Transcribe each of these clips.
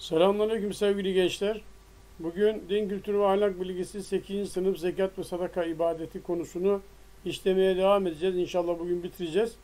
Selamünaleyküm sevgili gençler. Bugün Din Kültürü ve Ahlak Bilgisi 8. sınıf zekat ve sadaka ibadeti konusunu işlemeye devam edeceğiz. İnşallah bugün bitireceğiz.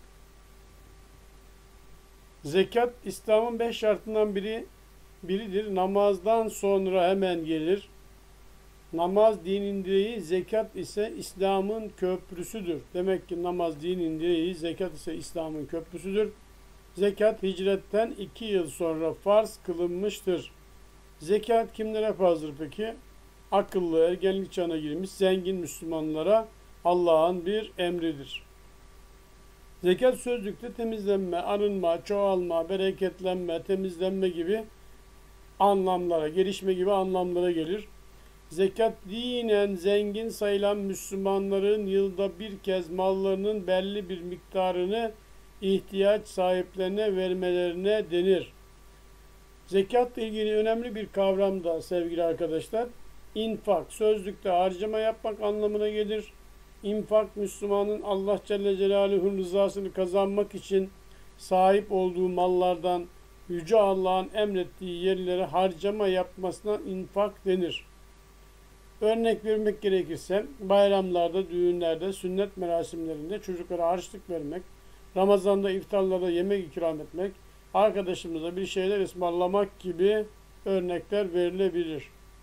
Zekat İslam'ın 5 şartından biridir. Namazdan sonra hemen gelir. Namaz dinin direği, zekat ise İslam'ın köprüsüdür. Demek ki namaz dinin direği, zekat ise İslam'ın köprüsüdür. Zekat hicretten 2 yıl sonra farz kılınmıştır. Zekat kimlere farzdır peki? Akıllı, ergenlik çağına girmiş, zengin Müslümanlara Allah'ın bir emridir. Zekat sözlükte temizlenme, arınma, çoğalma, bereketlenme, temizlenme gibi anlamlara, gelişme gibi anlamlara gelir. Zekat dinen zengin sayılan Müslümanların yılda bir kez mallarının belli bir miktarını ihtiyaç sahiplerine vermelerine denir. Zekatla ilgili önemli bir kavram da sevgili arkadaşlar. İnfak, sözlükte harcama yapmak anlamına gelir. İnfak, Müslümanın Allah Celle Celaluhu'nun rızasını kazanmak için sahip olduğu mallardan Yüce Allah'ın emrettiği yerlere harcama yapmasına infak denir. Örnek vermek gerekirse bayramlarda, düğünlerde, sünnet merasimlerinde çocuklara harçlık vermek, Ramazan'da iftarlarda yemek ikram etmek, arkadaşımıza bir şeyler ısmarlamak gibi örnekler verilebilir.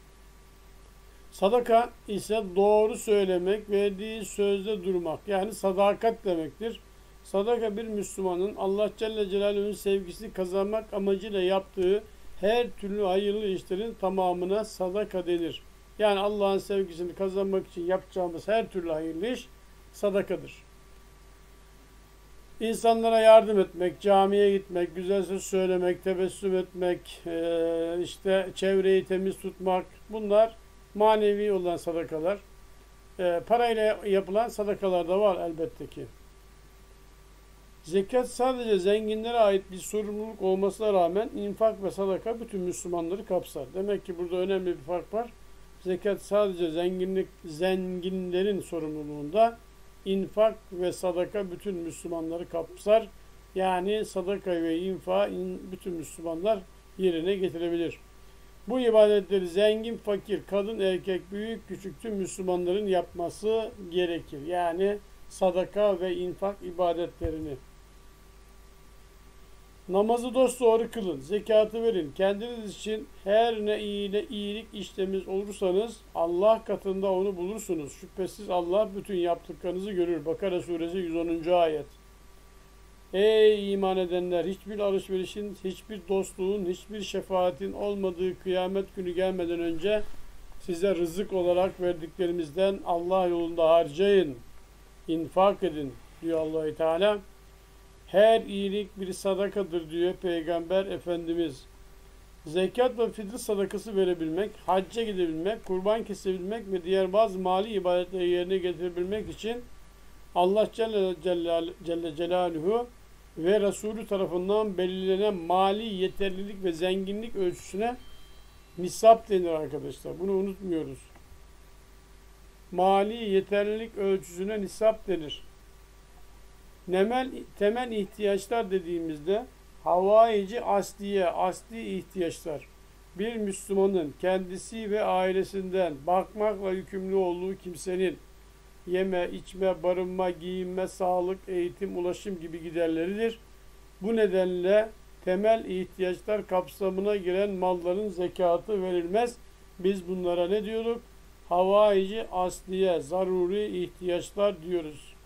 Sadaka ise doğru söylemek, verdiği sözde durmak, yani sadakat demektir. Sadaka bir Müslümanın Allah Celle Celaluhu'nun sevgisini kazanmak amacıyla yaptığı her türlü hayırlı işlerin tamamına sadaka denir. Yani Allah'ın sevgisini kazanmak için yapacağımız her türlü hayırlı iş sadakadır. İnsanlara yardım etmek, camiye gitmek, güzel söz söylemek, tebessüm etmek, işte çevreyi temiz tutmak, bunlar manevi olan sadakalar. Parayla yapılan sadakalar da var elbette ki. Zekat sadece zenginlere ait bir sorumluluk olmasına rağmen infak ve sadaka bütün Müslümanları kapsar. Demek ki burada önemli bir fark var. Zekat sadece zenginlerin sorumluluğunda, infak ve sadaka bütün Müslümanları kapsar. Yani sadaka ve infa bütün Müslümanlar yerine getirebilir. Bu ibadetleri zengin, fakir, kadın, erkek, büyük, küçük tüm Müslümanların yapması gerekir. Yani sadaka ve infak ibadetlerini. Namazı dosdoğru kılın, zekatı verin. Kendiniz için her ne iyilik işlemiş olursanız Allah katında onu bulursunuz. Şüphesiz Allah bütün yaptıklarınızı görür. Bakara suresi 110. ayet. Ey iman edenler! Hiçbir alışverişin, hiçbir dostluğun, hiçbir şefaatin olmadığı kıyamet günü gelmeden önce size rızık olarak verdiklerimizden Allah yolunda harcayın, infak edin diyor Allah-u Teala. Her iyilik bir sadakadır diyor Peygamber Efendimiz. Zekat ve fitr sadakası verebilmek, hacca gidebilmek, kurban kesebilmek ve diğer bazı mali ibadetleri yerine getirebilmek için Allah Celle Celaluhu ve Resulü tarafından belirlenen mali yeterlilik ve zenginlik ölçüsüne nisap denir arkadaşlar. Bunu unutmuyoruz. Mali yeterlilik ölçüsüne nisap denir. Temel ihtiyaçlar dediğimizde havaici asli ihtiyaçlar. Bir Müslümanın kendisi ve ailesinden bakmakla yükümlü olduğu kimsenin yeme, içme, barınma, giyinme, sağlık, eğitim, ulaşım gibi giderleridir. Bu nedenle temel ihtiyaçlar kapsamına giren malların zekatı verilmez. Biz bunlara ne diyorduk? Havaici asliye, zaruri ihtiyaçlar diyoruz.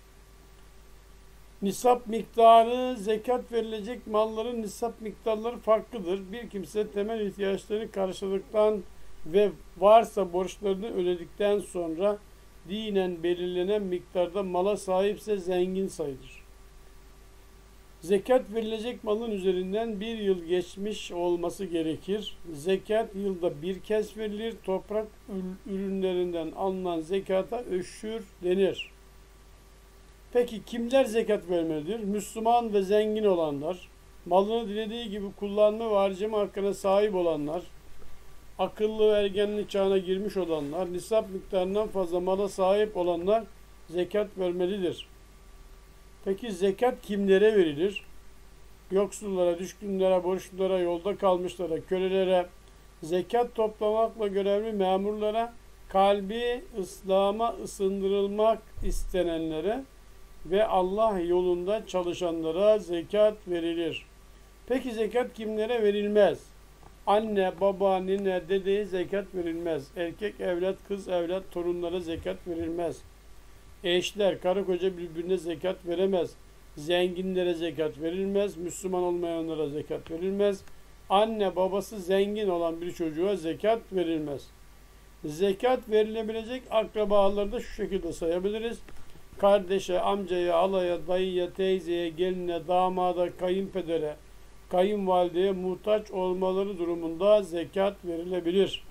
Nisap miktarı, zekat verilecek malların nisap miktarları farklıdır. Bir kimse temel ihtiyaçlarını karşıladıktan ve varsa borçlarını ödedikten sonra dinen belirlenen miktarda mala sahipse zengin sayılır. Zekat verilecek malın üzerinden bir yıl geçmiş olması gerekir. Zekat yılda bir kez verilir. Toprak ürünlerinden alınan zekata öşür denir. Peki kimler zekat vermelidir? Müslüman ve zengin olanlar, malını dilediği gibi kullanma ve harcama hakkına sahip olanlar, akıllı ve ergenlik çağına girmiş olanlar, nisap miktarından fazla mala sahip olanlar zekat vermelidir. Peki zekat kimlere verilir? yoksullara, düşkünlere, borçlulara, yolda kalmışlara, kölelere, zekat toplamakla görevli memurlara, kalbi İslam'a ısındırılmak istenenlere ve Allah yolunda çalışanlara zekat verilir. Peki zekat kimlere verilmez? Anne, baba, nine, dedeye zekat verilmez. Erkek evlat, kız evlat, torunlara zekat verilmez. Eşler, karı koca birbirine zekat veremez. Zenginlere zekat verilmez. Müslüman olmayanlara zekat verilmez. Anne babası zengin olan bir çocuğa zekat verilmez. Zekat verilebilecek akrabaları da şu şekilde sayabiliriz. Kardeşe, amcaya, alaya, dayıya, teyzeye, geline, damada, kayınpedere, kayınvalideye muhtaç olmaları durumunda zekat verilebilir.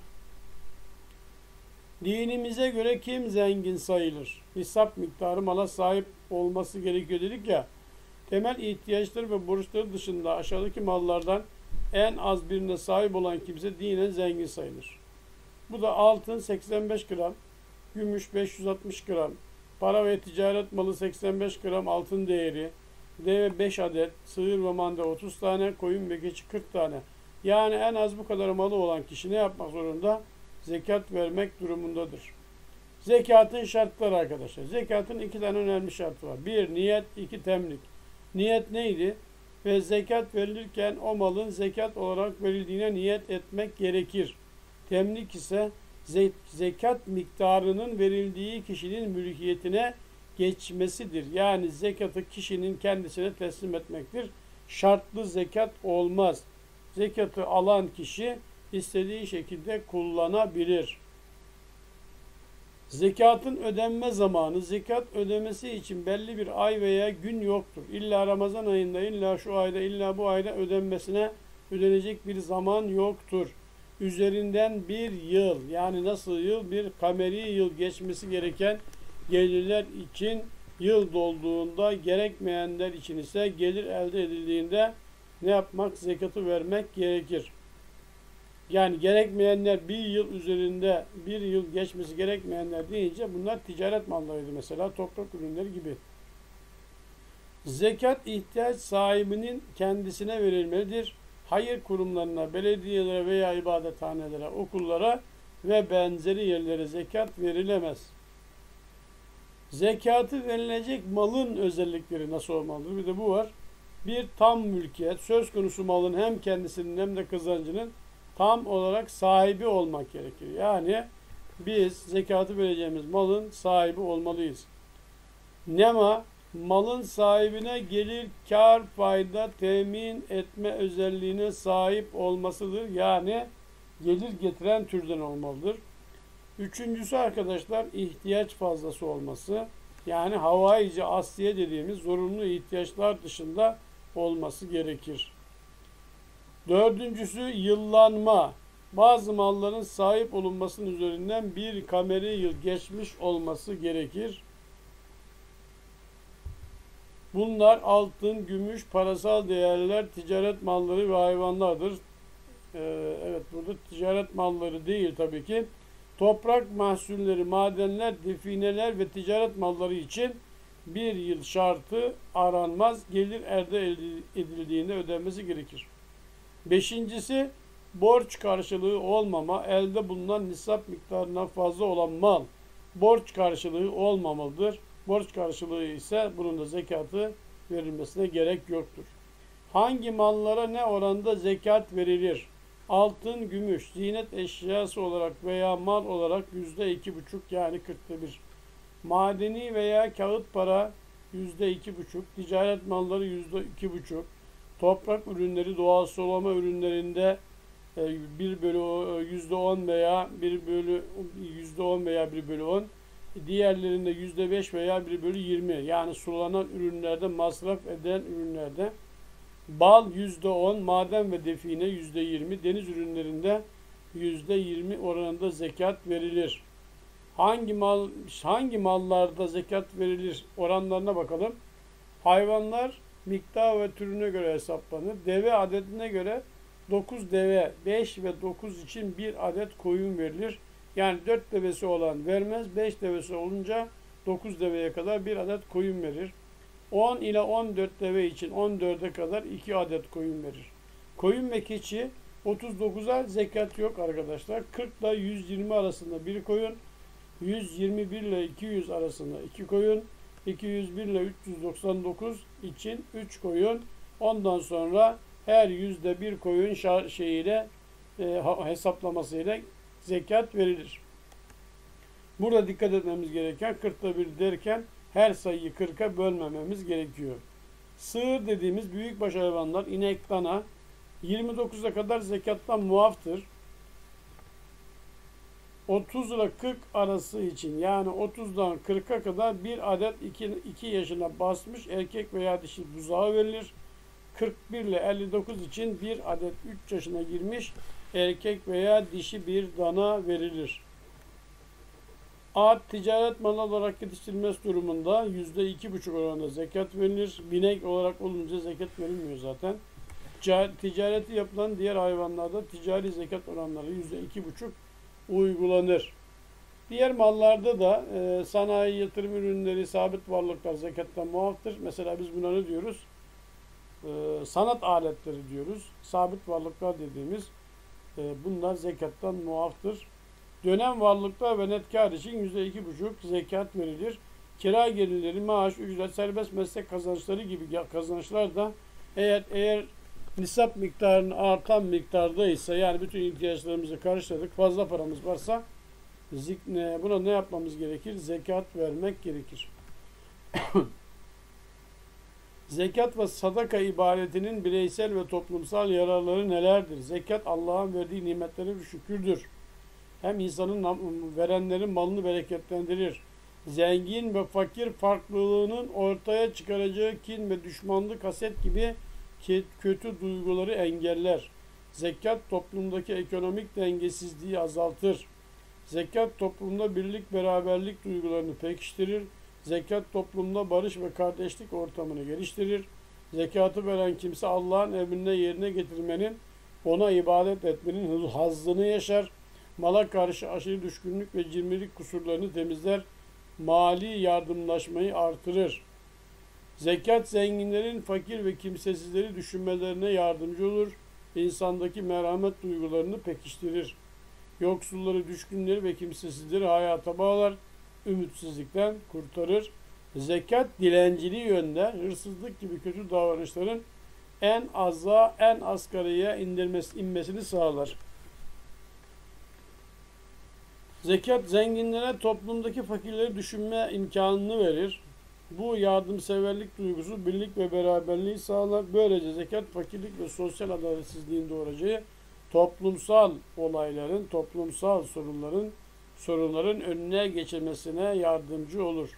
Dinimize göre kim zengin sayılır? Nisap miktarı mala sahip olması gerekiyor dedik ya. Temel ihtiyaçları ve borçları dışında aşağıdaki mallardan en az birine sahip olan kimse dinen zengin sayılır. Bu da altın 85 gram, gümüş 560 gram, para ve ticaret malı 85 gram altın değeri, deve 5 adet, sığır ve manda 30 tane, koyun ve keçi 40 tane. Yani en az bu kadar malı olan kişi ne yapmak zorunda? Zekat vermek durumundadır. Zekatın şartları arkadaşlar. Zekatın 2 tane önemli şartı var. 1. Niyet, 2. Temlik. Niyet neydi? Ve zekat verilirken o malın zekat olarak verildiğine niyet etmek gerekir. Temlik ise zekat miktarının verildiği kişinin mülkiyetine geçmesidir. Yani zekatı kişinin kendisine teslim etmektir. Şartlı zekat olmaz. Zekatı alan kişi istediği şekilde kullanabilir. Zekatın ödenme zamanı, zekat ödemesi için belli bir ay veya gün yoktur. İlla Ramazan ayında, illa şu ayda, illa bu ayda ödenecek bir zaman yoktur. Üzerinden bir yıl, yani nasıl yıl? Bir kameri yıl geçmesi gereken gelirler için yıl dolduğunda, gerekmeyenler için ise gelir elde edildiğinde ne yapmak? Zekatı vermek gerekir. Yani gerekmeyenler bir yıl üzerinde, bir yıl geçmesi gerekmeyenler deyince bunlar ticaret mallarıydı mesela, toprak ürünleri gibi. Zekat ihtiyaç sahibinin kendisine verilmelidir. Hayır kurumlarına, belediyelere veya ibadethanelere, okullara ve benzeri yerlere zekat verilemez. Zekatı verilecek malın özellikleri nasıl olmalıdır? Bir de bu var. Bir, tam mülkiyet. Söz konusu malın hem kendisinin hem de kazancının tam olarak sahibi olmak gerekir. Yani biz zekatı vereceğimiz malın sahibi olmalıyız. Nema, malın sahibine gelir, kar, fayda temin etme özelliğine sahip olmasıdır. Yani gelir getiren türden olmalıdır. Üçüncüsü arkadaşlar ihtiyaç fazlası olması. Yani havaici asliye dediğimiz zorunlu ihtiyaçlar dışında olması gerekir. Dördüncüsü yıllanma. Bazı malların sahip olunmasının üzerinden bir kameri yıl geçmiş olması gerekir. Bunlar altın, gümüş, parasal değerler, ticaret malları ve hayvanlardır. Evet, burada ticaret malları değil tabii ki. Toprak mahsulleri, madenler, defineler ve ticaret malları için bir yıl şartı aranmaz. Gelir elde edildiğinde ödenmesi gerekir. Beşincisi borç karşılığı olmama. Elde bulunan nisap miktarından fazla olan mal borç karşılığı olmamalıdır. Borç karşılığı ise bunun da zekatı verilmesine gerek yoktur. Hangi mallara ne oranda zekat verilir? Altın, gümüş, ziynet eşyası olarak veya mal olarak %2,5 yani 1/41. Madeni veya kağıt para %2,5. Ticaret malları %2,5. Toprak ürünleri, doğal sulama ürünlerinde %10 veya %10. Diğerlerinde %5 veya 1/20. Yani sulanan ürünlerde, masraf eden ürünlerde. Bal %10, maden ve define %20, deniz ürünlerinde %20 oranında zekat verilir. Hangi mallarda zekat verilir? Oranlarına bakalım. Hayvanlar miktar ve türüne göre hesaplanır. Deve adetine göre 9 deve, 5 ve 9 için 1 adet koyun verilir. Yani 4 devesi olan vermez, 5 devesi olunca 9 deveye kadar 1 adet koyun verir. 10 ile 14 deve için 14'e kadar 2 adet koyun verir. Koyun ve keçi 39'a zekat yok arkadaşlar. 40 ile 120 arasında bir koyun, 121 ile 200 arasında 2 koyun, 201 ile 399 için 3 koyun. Ondan sonra her yüzde bir koyun hesaplamasıyla zekat verilir. Burada dikkat etmemiz gereken 40'ta 1 derken her sayıyı 40'a bölmememiz gerekiyor. Sığır dediğimiz büyükbaş hayvanlar, inek, dana 29'a kadar zekattan muaftır. 30 ile 40 arası için, yani 30'dan 40'a kadar bir adet 2 yaşına basmış erkek veya dişi buzağı verilir. 41 ile 59 için bir adet 3 yaşına girmiş erkek veya dişi bir dana verilir. At ticaret malı olarak yetiştirilmesi durumunda %2,5 oranında zekat verilir. Binek olarak olunca zekat verilmiyor zaten. Ticareti yapılan diğer hayvanlarda ticari zekat oranları %2,5 uygulanır. Diğer mallarda da sanayi, yatırım ürünleri, sabit varlıklar zekattan muaftır. Mesela biz buna ne diyoruz? Sanat aletleri diyoruz. Sabit varlıklar dediğimiz bunlar zekattan muaftır. Dönem varlıklar ve net kar için %2,5 zekat verilir. Kira gelirleri, maaş, ücret, serbest meslek kazançları gibi kazançlar da eğer nisap miktarının artan miktardaysa, yani bütün ihtiyaçlarımızı karşıladık, fazla paramız varsa buna ne yapmamız gerekir? Zekat vermek gerekir. Zekat ve sadaka ibadetinin bireysel ve toplumsal yararları nelerdir? Zekat Allah'ın verdiği nimetlere bir şükürdür. Hem insanın verenlerin malını bereketlendirir. Zengin ve fakir farklılığının ortaya çıkaracağı kin ve düşmanlık, haset gibi kötü duyguları engeller. Zekat toplumdaki ekonomik dengesizliği azaltır. Zekat toplumda birlik, beraberlik duygularını pekiştirir. Zekat toplumda barış ve kardeşlik ortamını geliştirir. Zekatı veren kimse Allah'ın emrine yerine getirmenin, ona ibadet etmenin hazzını yaşar. Mala karşı aşırı düşkünlük ve cimrilik kusurlarını temizler. Mali yardımlaşmayı artırır. Zekat zenginlerin fakir ve kimsesizleri düşünmelerine yardımcı olur. İnsandaki merhamet duygularını pekiştirir. Yoksulları, düşkünleri ve kimsesizleri hayata bağlar. Ümitsizlikten kurtarır. Zekat dilenciliği yönde hırsızlık gibi kötü davranışların en asgariye inmesini sağlar. Zekat zenginlere toplumdaki fakirleri düşünme imkanını verir. Bu yardımseverlik duygusu birlik ve beraberliği sağlar. Böylece zekat fakirlik ve sosyal adaletsizliğin doğuracağı toplumsal olayların, toplumsal sorunların önüne geçilmesine yardımcı olur.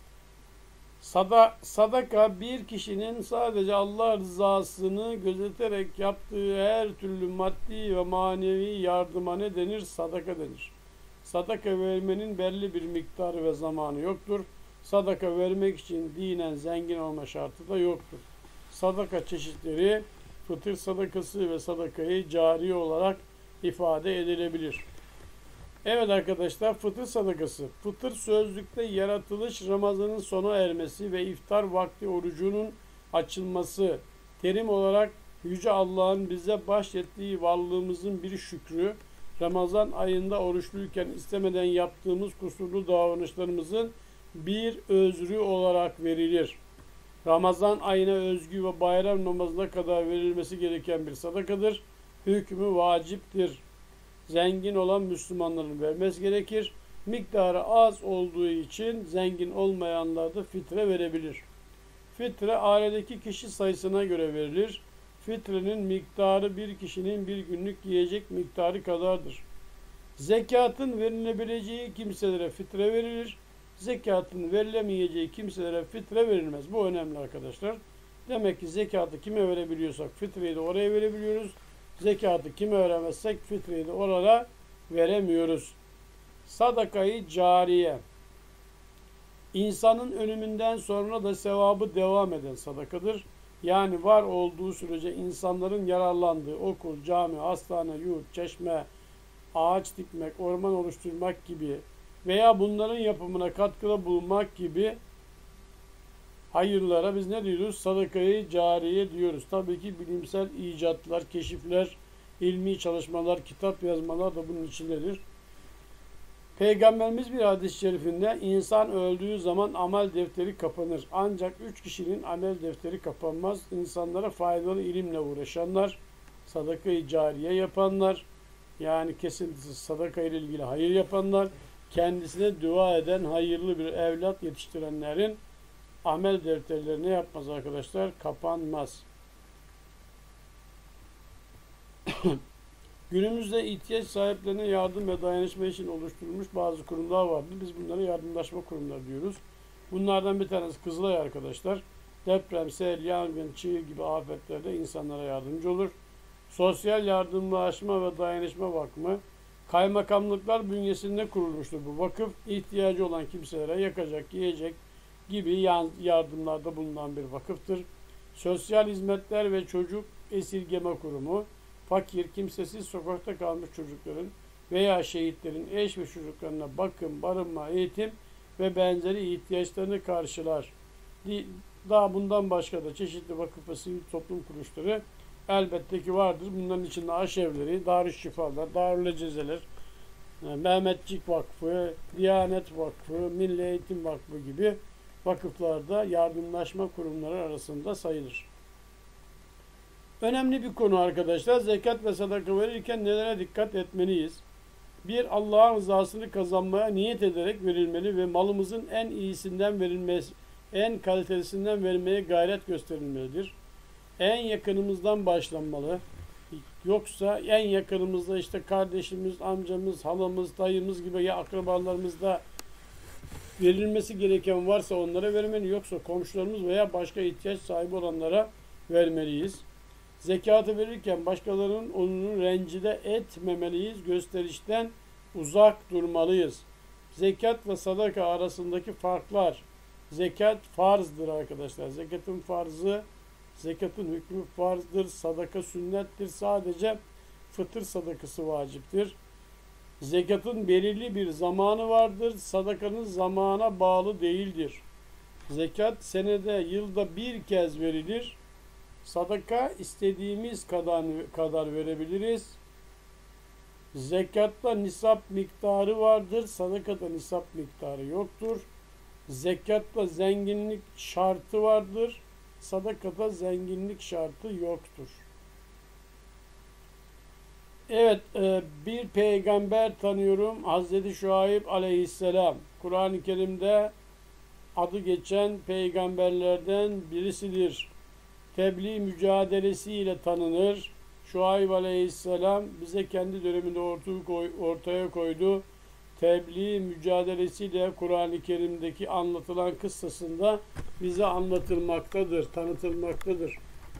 Sadaka bir kişinin sadece Allah rızasını gözeterek yaptığı her türlü maddi ve manevi yardıma ne denir? Sadaka denir. Sadaka vermenin belli bir miktarı ve zamanı yoktur. Sadaka vermek için dinen zengin olma şartı da yoktur. Sadaka çeşitleri fıtır sadakası ve sadakayı cari olarak ifade edilebilir. Evet arkadaşlar, fıtır sadakası. Fıtır sözlükte yaratılış, Ramazan'ın sona ermesi ve iftar vakti orucunun açılması. Terim olarak Yüce Allah'ın bize bahşettiği varlığımızın bir şükrü, Ramazan ayında oruçluyken istemeden yaptığımız kusurlu davranışlarımızın bir özrü olarak verilir. Ramazan ayına özgü ve bayram namazına kadar verilmesi gereken bir sadakadır. Hükmü vaciptir. Zengin olan Müslümanların vermesi gerekir. Miktarı az olduğu için zengin olmayanlar da fitre verebilir. Fitre ailedeki kişi sayısına göre verilir. Fitrenin miktarı bir kişinin bir günlük yiyecek miktarı kadardır. Zekatın verilebileceği kimselere fitre verilir. Zekatın verilemeyeceği kimselere fitre verilmez. Bu önemli arkadaşlar. Demek ki zekatı kime verebiliyorsak fitreyi de oraya verebiliyoruz. Zekatı kime veremezsek fitreyi de oraya veremiyoruz. Sadakayı cariye. İnsanın ölümünden sonra da sevabı devam eden sadakadır. Yani var olduğu sürece insanların yararlandığı okul, cami, hastane, yurt, çeşme, ağaç dikmek, orman oluşturmak gibi veya bunların yapımına katkıda bulunmak gibi hayırlara biz ne diyoruz? Sadakayı cariye diyoruz. Tabii ki bilimsel icatlar, keşifler, ilmi çalışmalar, kitap yazmalar da bunun içindedir. Peygamberimiz bir hadis-i şerifinde insan öldüğü zaman amel defteri kapanır. Ancak 3 kişinin amel defteri kapanmaz. İnsanlara faydalı ilimle uğraşanlar, sadaka-i cariye yapanlar, yani kesintisiz sadaka ile ilgili hayır yapanlar, kendisine dua eden hayırlı bir evlat yetiştirenlerin amel defterleri ne yapmaz arkadaşlar? Kapanmaz. Günümüzde ihtiyaç sahiplerine yardım ve dayanışma için oluşturulmuş bazı kurumlar vardır. Biz bunlara yardımlaşma kurumları diyoruz. Bunlardan bir tanesi Kızılay arkadaşlar. Deprem, sel, yangın, çığ gibi afetlerde insanlara yardımcı olur. Sosyal Yardımlaşma ve Dayanışma Vakfı, kaymakamlıklar bünyesinde kurulmuştur bu vakıf. İhtiyacı olan kimselere yakacak, yiyecek gibi yardımlarda bulunan bir vakıftır. Sosyal Hizmetler ve Çocuk Esirgeme Kurumu, fakir, kimsesiz, sokakta kalmış çocukların veya şehitlerin eş ve çocuklarına bakım, barınma, eğitim ve benzeri ihtiyaçlarını karşılar. Daha bundan başka da çeşitli vakıf ve sivil toplum kuruluşları elbette ki vardır. Bunların içinde aşevleri, Darüşşifalar, Darülecezeler, Mehmetçik Vakfı, Diyanet Vakfı, Milli Eğitim Vakfı gibi vakıflarda yardımlaşma kurumları arasında sayılır. Önemli bir konu arkadaşlar. Zekat ve sadaka verirken nelere dikkat etmeliyiz? Bir, Allah'ın rızasını kazanmaya niyet ederek verilmeli ve malımızın en iyisinden verilmesi, en kalitelisinden verilmeye gayret gösterilmelidir. En yakınımızdan başlanmalı. Yoksa en yakınımızda işte kardeşimiz, amcamız, halamız, dayımız gibi ya akrabalarımızda verilmesi gereken varsa onlara vermeli. Yoksa komşularımız veya başka ihtiyaç sahibi olanlara vermeliyiz. Zekatı verirken başkalarının onunu rencide etmemeliyiz. Gösterişten uzak durmalıyız. Zekat ve sadaka arasındaki farklar. Zekat farzdır arkadaşlar. Zekatın hükmü farzdır. Sadaka sünnettir. Sadece fıtır sadakası vaciptir. Zekatın belirli bir zamanı vardır. Sadakanın zamana bağlı değildir. Zekat senede, yılda bir kez verilir. Sadaka istediğimiz kadar verebiliriz. Zekatta nisap miktarı vardır. Sadakada nisap miktarı yoktur. Zekatta zenginlik şartı vardır. Sadakada zenginlik şartı yoktur. Evet, bir peygamber tanıyorum. Hazreti Şuayb aleyhisselam. Kur'an-ı Kerim'de adı geçen peygamberlerden birisidir. Tebliğ mücadelesiyle tanınır. Şuayb aleyhisselam bize kendi döneminde ortaya koydu. Tebliğ mücadelesiyle Kur'an-ı Kerim'deki anlatılan kıssasında bize anlatılmaktadır, tanıtılmaktadır.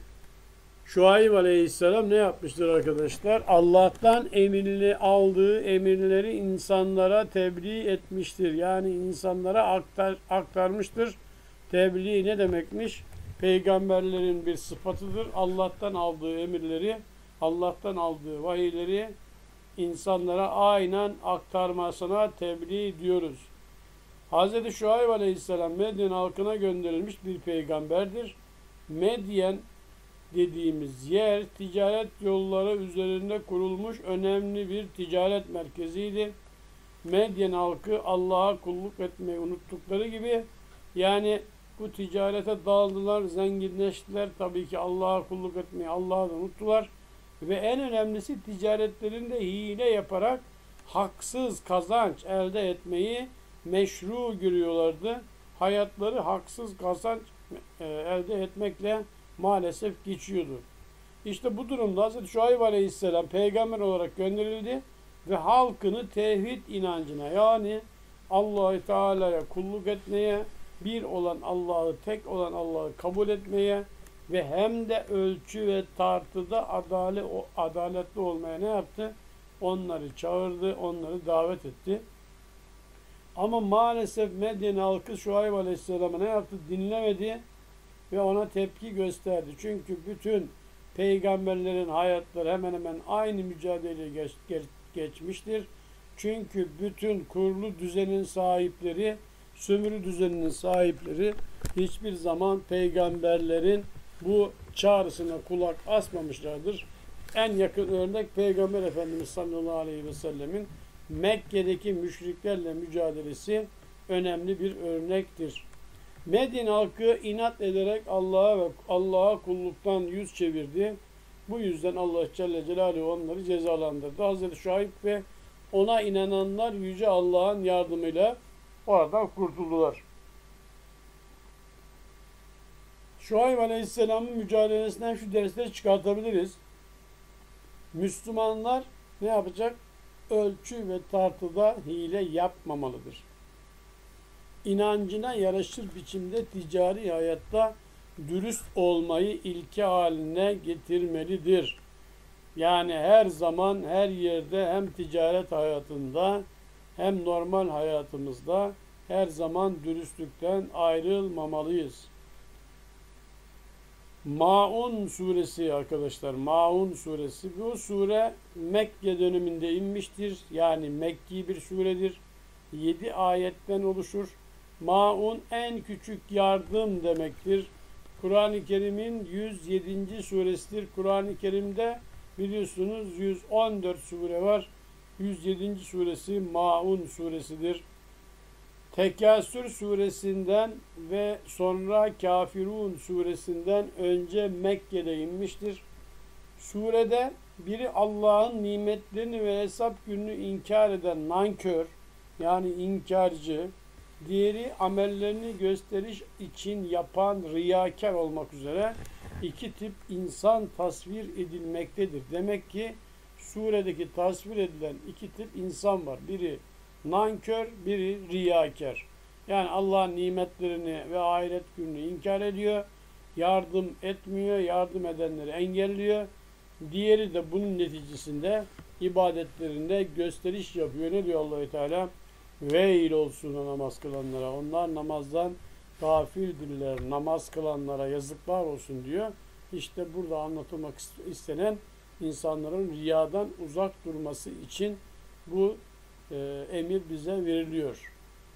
Şuayb aleyhisselam ne yapmıştır arkadaşlar? Allah'tan aldığı emirleri insanlara tebliğ etmiştir. Yani insanlara aktarmıştır. Tebliğ ne demekmiş? Peygamberlerin bir sıfatıdır. Allah'tan aldığı emirleri, Allah'tan aldığı vahiyleri insanlara aynen aktarmasına tebliğ diyoruz. Hz. Şuayb aleyhisselam Medyen halkına gönderilmiş bir peygamberdir. Medyen dediğimiz yer ticaret yolları üzerinde kurulmuş önemli bir ticaret merkeziydi. Medyen halkı Allah'a kulluk etmeyi unuttukları gibi, yani bu ticarete daldılar, zenginleştiler. Tabii ki Allah'a kulluk etmeyi Allah'a da unuttular. Ve en önemlisi ticaretlerinde hile yaparak haksız kazanç elde etmeyi meşru görüyorlardı. Hayatları haksız kazanç elde etmekle maalesef geçiyordu. İşte bu durumda Hz. Şuayb aleyhisselam peygamber olarak gönderildi ve halkını tevhid inancına, yani Allah-u Teala'ya kulluk etmeye, bir olan Allah'ı, tek olan Allah'ı kabul etmeye ve hem de ölçü ve tartıda adaletli olmaya ne yaptı? Onları çağırdı, onları davet etti. Ama maalesef Medyen halkı Şuayb aleyhisselam'a ne yaptı? Dinlemedi ve ona tepki gösterdi. Çünkü bütün peygamberlerin hayatları hemen hemen aynı mücadeleyi geçmiştir. Çünkü bütün kurulu düzenin sahipleri, sömürü düzeninin sahipleri hiçbir zaman peygamberlerin bu çağrısına kulak asmamışlardır. En yakın örnek Peygamber Efendimiz sallallahu aleyhi ve sellemin Mekke'deki müşriklerle mücadelesi önemli bir örnektir. Medine halkı inat ederek Allah'a kulluktan yüz çevirdi. Bu yüzden Allah Celle Celaluhu onları cezalandırdı. Hazreti Şuayb ve ona inananlar Yüce Allah'ın yardımıyla oradan kurtuldular. Şuayb Aleyhisselam'ın mücadelesinden şu dersleri çıkartabiliriz. Müslümanlar ne yapacak? Ölçü ve tartıda hile yapmamalıdır. İnancına yaraşır biçimde ticari hayatta dürüst olmayı ilke haline getirmelidir. Yani her zaman, her yerde hem ticaret hayatında hem normal hayatımızda her zaman dürüstlükten ayrılmamalıyız. Maun suresi arkadaşlar, Maun suresi. Bu sure Mekke döneminde inmiştir. Yani Mekki bir suredir. 7 ayetten oluşur. Maun en küçük yardım demektir. Kur'an-ı Kerim'in 107. suresidir. Kur'an-ı Kerim'de biliyorsunuz 114 sure var. 107. suresi Maun suresidir. Tekasür suresinden ve sonra Kafirun suresinden önce Mekke'de inmiştir. Surede biri Allah'ın nimetlerini ve hesap gününü inkar eden nankör, yani inkarcı, diğeri amellerini gösteriş için yapan riyakar olmak üzere iki tip insan tasvir edilmektedir. Demek ki suredeki tasvir edilen iki tip insan var. Biri nankör, biri riyakar. Yani Allah'ın nimetlerini ve ahiret gününü inkar ediyor, yardım etmiyor, yardım edenleri engelliyor. Diğeri de bunun neticesinde ibadetlerinde gösteriş yapıyor. Ne diyor Allah-u Teala? Veil olsun namaz kılanlara. Onlar namazdan gafildirler. Namaz kılanlara yazıklar olsun diyor. İşte burada anlatılmak istenen insanların riyadan uzak durması için bu emir bize veriliyor.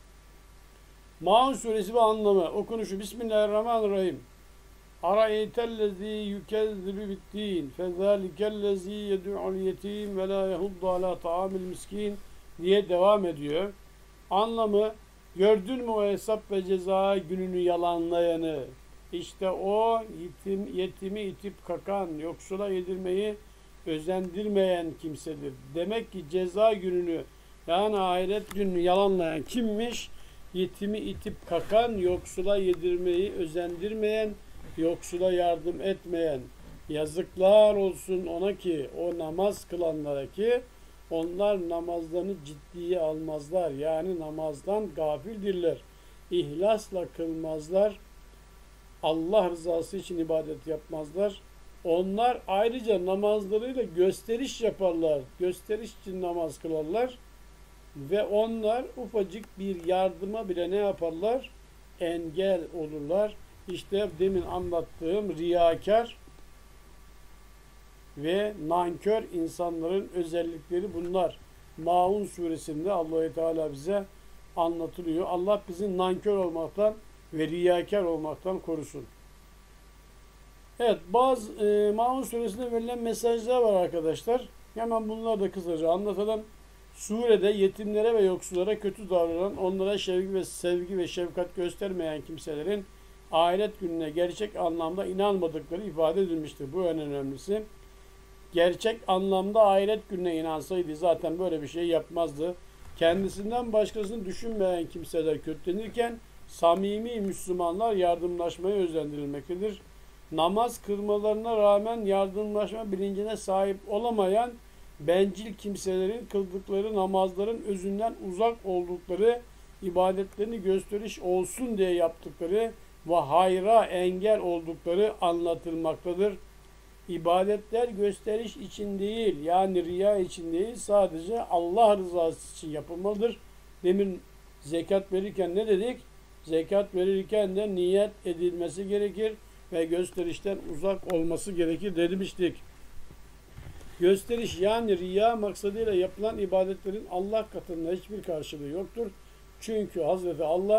Maun suresi ve anlamı. Okunuşu Bismillahirrahmanirrahim. Ara'eytellezî yükezzibu biddîn fezâlikellezî yed'u'l yetîm ve lâ yehuddu alâ ta'amil miskin diye devam ediyor. Anlamı, gördün mü o hesap ve ceza gününü yalanlayanı? İşte o yetimi itip kakan, yoksula yedirmeyi özendirmeyen kimsedir. Demek ki ceza gününü, yani ahiret gününü yalanlayan kimmiş? Yetimi itip kakan, yoksula yedirmeyi özendirmeyen, yoksula yardım etmeyen. Yazıklar olsun ona ki, o namaz kılanlara ki, onlar namazlarını ciddiye almazlar. Yani namazdan gafildirler. İhlasla kılmazlar. Allah rızası için ibadet yapmazlar. Onlar ayrıca namazlarıyla gösteriş yaparlar. Gösteriş için namaz kılarlar. Ve onlar ufacık bir yardıma bile ne yaparlar? Engel olurlar. İşte demin anlattığım riyakar ve nankör insanların özellikleri bunlar. Maun suresinde Allah-u Teala bize anlatılıyor. Allah bizi nankör olmaktan ve riyakar olmaktan korusun. Evet, bazı Maun suresinde verilen mesajlar var arkadaşlar. Hemen bunları da kısaca anlatalım. Surede yetimlere ve yoksullara kötü davranan, onlara sevgi ve şefkat göstermeyen kimselerin ahiret gününe gerçek anlamda inanmadıkları ifade edilmiştir. Bu en önemlisi. Gerçek anlamda ahiret gününe inansaydı zaten böyle bir şey yapmazdı. Kendisinden başkasını düşünmeyen kimseler kötülenirken samimi Müslümanlar yardımlaşmaya özendirilmektedir. Namaz kılmalarına rağmen yardımlaşma bilincine sahip olamayan bencil kimselerin kıldıkları namazların özünden uzak oldukları, ibadetlerini gösteriş olsun diye yaptıkları ve hayra engel oldukları anlatılmaktadır. İbadetler gösteriş için değil, yani riya için değil, sadece Allah rızası için yapılmalıdır. Demin zekat verirken ne dedik? Zekat verirken de niyet edilmesi gerekir ve gösterişten uzak olması gerekir demiştik. Gösteriş yani riya maksadıyla yapılan ibadetlerin Allah katında hiçbir karşılığı yoktur. Çünkü Hazreti Allah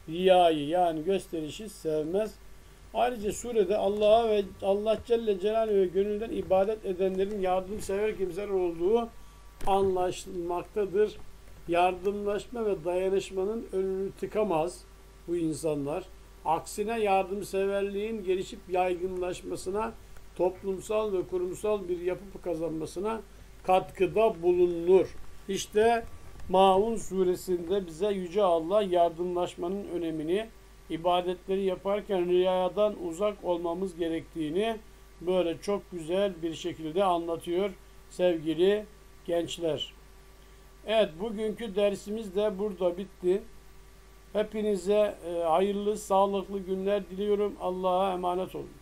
riyayı yani gösterişi sevmez. Ayrıca surede Allah'a ve Allah Celle Celaluhu ve gönülden ibadet edenlerin yardımsever kimseler olduğu anlaşılmaktadır. Yardımlaşma ve dayanışmanın önünü tıkamaz bu insanlar. Aksine yardımseverliğin gelişip yaygınlaşmasına, toplumsal ve kurumsal bir yapı kazanmasına katkıda bulunur. İşte Maun suresinde bize Yüce Allah yardımlaşmanın önemini, ibadetleri yaparken riyadan uzak olmamız gerektiğini böyle çok güzel bir şekilde anlatıyor sevgili gençler. Evet, bugünkü dersimiz de burada bitti. Hepinize hayırlı, sağlıklı günler diliyorum. Allah'a emanet olun.